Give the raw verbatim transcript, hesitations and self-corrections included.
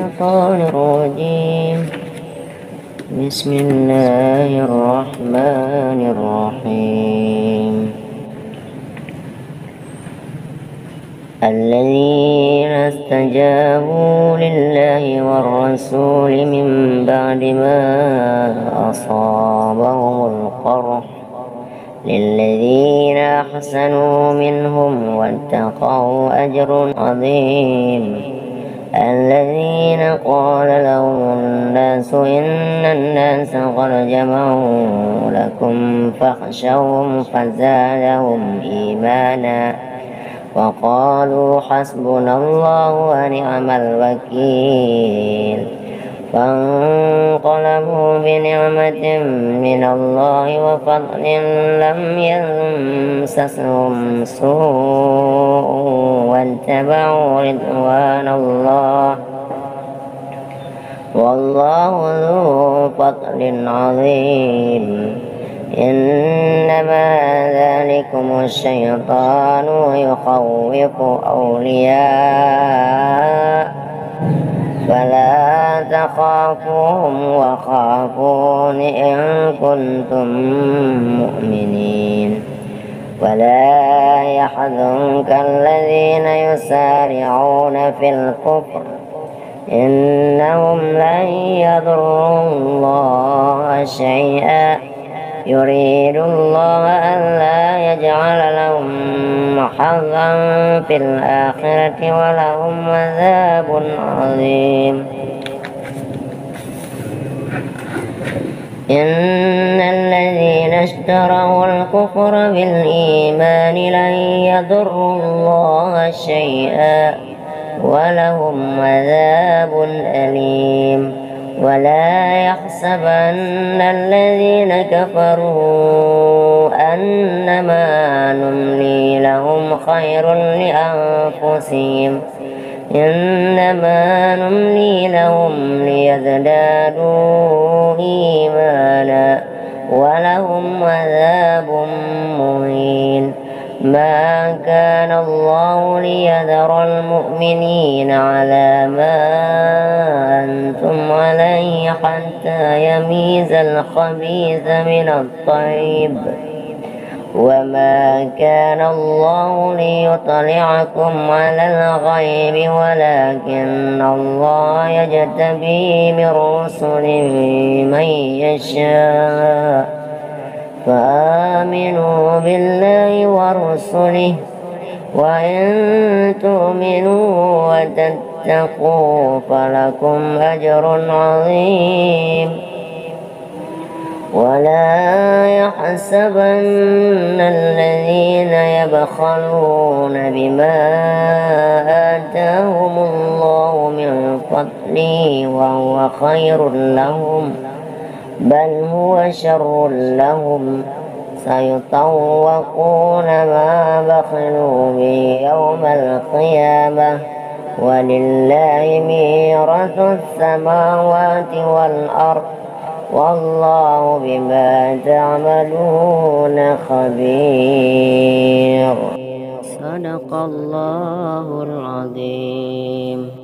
الشيطان الرجيم. بسم الله الرحمن الرحيم. الذين استجابوا لله والرسول من بعد ما أصابهم القرح للذين أحسنوا منهم واتقوا أجر عظيم. الذين قال لهم الناس إن الناس قد جمعوا لكم فاخشوهم فزادهم إيمانا وقالوا حسبنا الله ونعم الوكيل. فانقلبوا بنعمة من الله وفضل لم يمسسهم سوء واتبعوا رضوان الله والله ذو فضل عظيم. إنما ذلكم الشيطان يخوف أولياء فلا تخافوهم وخافون إن كنتم مؤمنين. ولا يحزنك الذين يسارعون في الكفر إنهم لن يضروا الله شيئا يريد الله ألا يجعل لهم حظا في الآخرة ولهم عذاب عظيم. إن الذين اشتروا الكفر بالإيمان لن يضروا الله شيئا ولهم عذاب أليم. ولا يحسبن الذين كفروا أنما نملي لهم خير لأنفسهم إنما نملي لهم ليزدادوا إيمانا ولهم عذاب مهين. ما كان الله ليذر المؤمنين على ما أنتم عليه حتى يميز الخبيث من الطيب وما كان الله ليطلعكم على الغيب ولكن الله يجتبي من رسله من يشاء. فآمنوا بالله ورسله وإن تؤمنوا وتتقوا فلكم أجر عظيم. ولا يحسبن الذين يبخلون بما آتاهم الله من فضله وهو خير لهم بل هو شر لهم سيطوقون ما بخلوا به يوم القيامة ولله ميراث السماوات والأرض والله بما تعملون خبير. صدق الله العظيم.